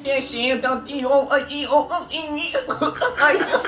点心到底哦，哎呦，哎呦。